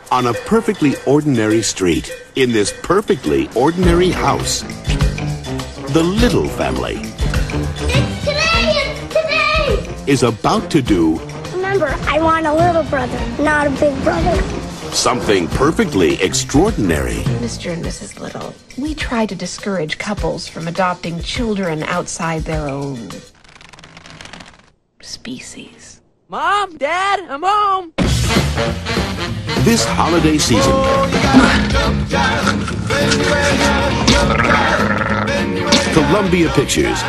on a perfectly ordinary street, in this perfectly ordinary house. The Little family It's today! is about to do Remember, I want a little brother, not a big brother. something perfectly extraordinary. Mr. and Mrs. Little, we try to discourage couples from adopting children outside their own species. Mom, Dad, I'm home. This holiday season, Columbia Pictures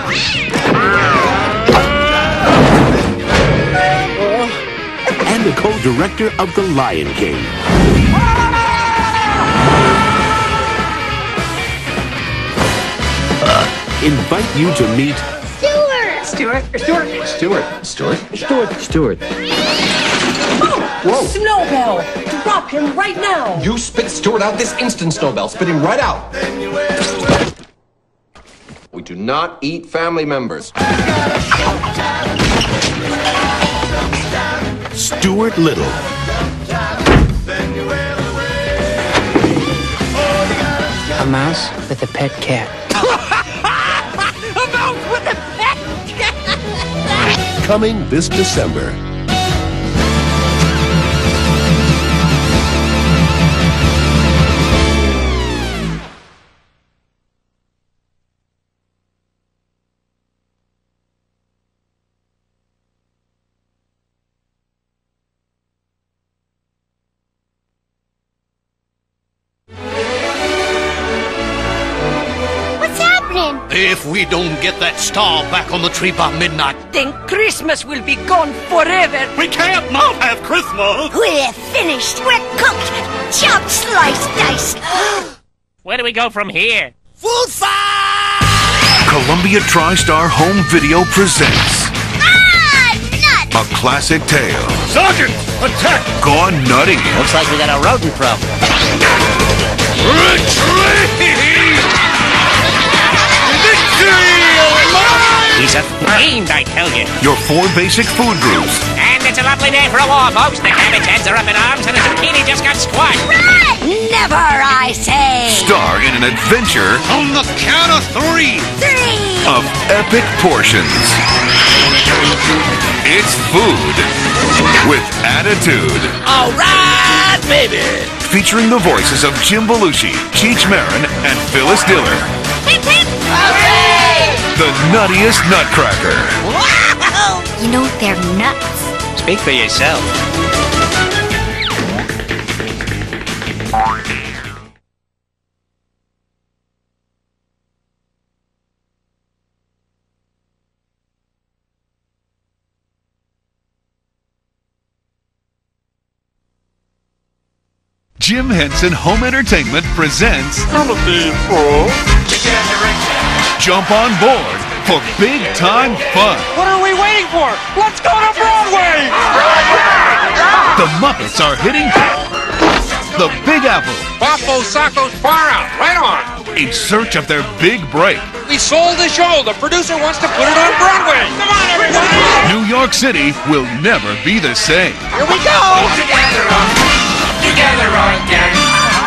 and the co-director of The Lion King invite you to meet Stuart. Whoa! Snowbell! Drop him right now! You spit Stuart out this instant, Snowbell. Spit him right out. We do not eat family members. Stuart Little. A mouse with a pet cat. Coming this December. What's happening? If we don't get that star back on the tree by midnight, Then Christmas will be gone forever! we can't not have Christmas! We're finished. We're cooked. Chopped, sliced, diced. Where do we go from here? Full fire! Columbia TriStar Home Video presents Nuts! a classic tale Sergeant, attack! gone nutty. Looks like we got a rodent problem. Retreat! Victory is mine! He's a fiend, I tell you. Your 4 basic food groups And it's a lovely day for a war, folks. The cabbage heads are up in arms and the zucchini just got squashed. Never, I say! star in an adventure On the count of 3! 3! of epic portions. It's food with attitude. All right, baby! Featuring the voices of Jim Belushi, Cheech Marin, and Phyllis Diller. Hip, hip! The nuttiest nutcracker. You know they're nuts. Speak for yourself. Jim Henson Home Entertainment presents Jump on board for big time fun. What are we waiting for? Let's go to Broadway! The Muppets are hitting the Big Apple Popo Sacco's far out. Right on. in search of their big break. We sold the show. The producer wants to put it on Broadway. Come on, everybody. New York City will never be the same. Here we go. Together again.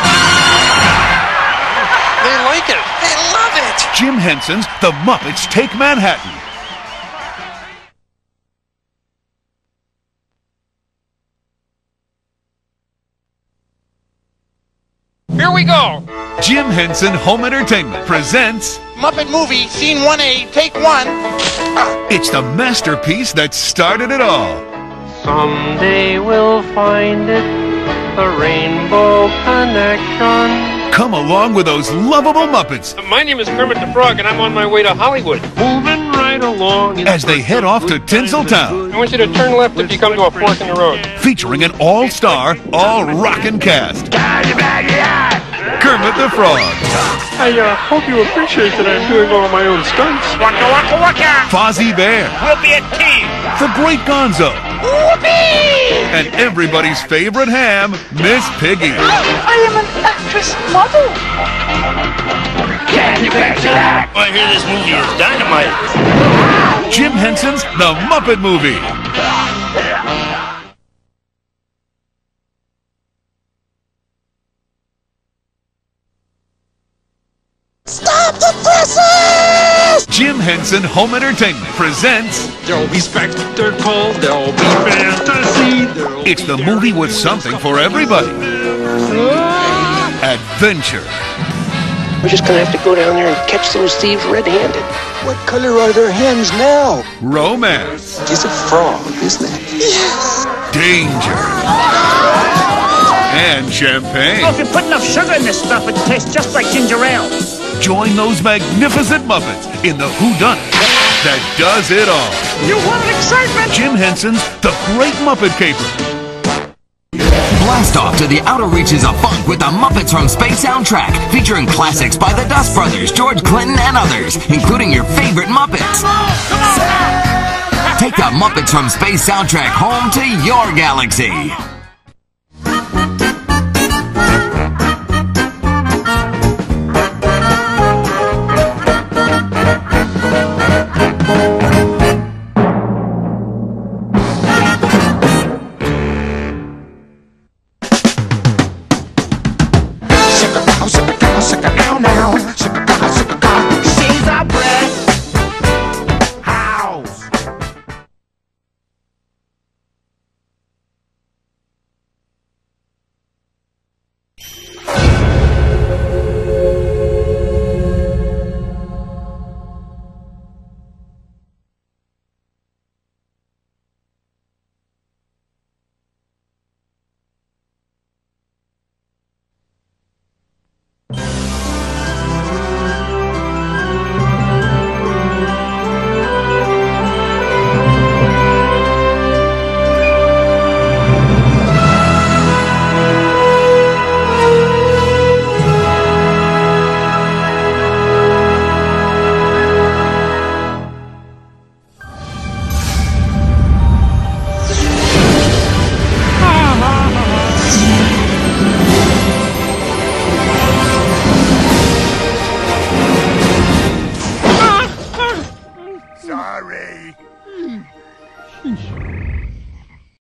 They like it. They love it. Jim Henson's The Muppets Take Manhattan. Here we go. Jim Henson Home Entertainment presents Muppet Movie, Scene 1A, Take 1. It's the masterpiece that started it all. Someday we'll find it, the Rainbow Connection. Come along with those lovable Muppets My name is Kermit the Frog, and I'm on my way to Hollywood. Moving right along. as they head off to Tinseltown, I want you to turn left if you come to a fork in the road. featuring an all-star, all-rockin' cast. Kermit the Frog, I hope you appreciate that I'm doing all my own stunts. Waka waka waka. Fozzie Bear, We'll be a team. the Great Gonzo, and everybody's favorite ham, Miss Piggy. I am an actress model! I hear this movie is dynamite. Jim Henson's The Muppet Movie. Jim Henson Home Entertainment presents... There'll be spectacle, there'll be fantasy, it's the movie with something for everybody. Adventure. We're just gonna have to go down there and catch those thieves red-handed. What color are their hands now? Romance. It's a frog, isn't it? Yes! Danger. And champagne. Oh, if you put enough sugar in this stuff, it tastes just like ginger ale. Join those magnificent Muppets in the whodunit that does it all. You want excitement? Jim Henson's The Great Muppet Caper. Blast off to the outer reaches of funk with the Muppets from Space soundtrack, featuring classics by the Dust Brothers, George Clinton, and others, including your favorite Muppets. Take the Muppets from Space soundtrack home to your galaxy.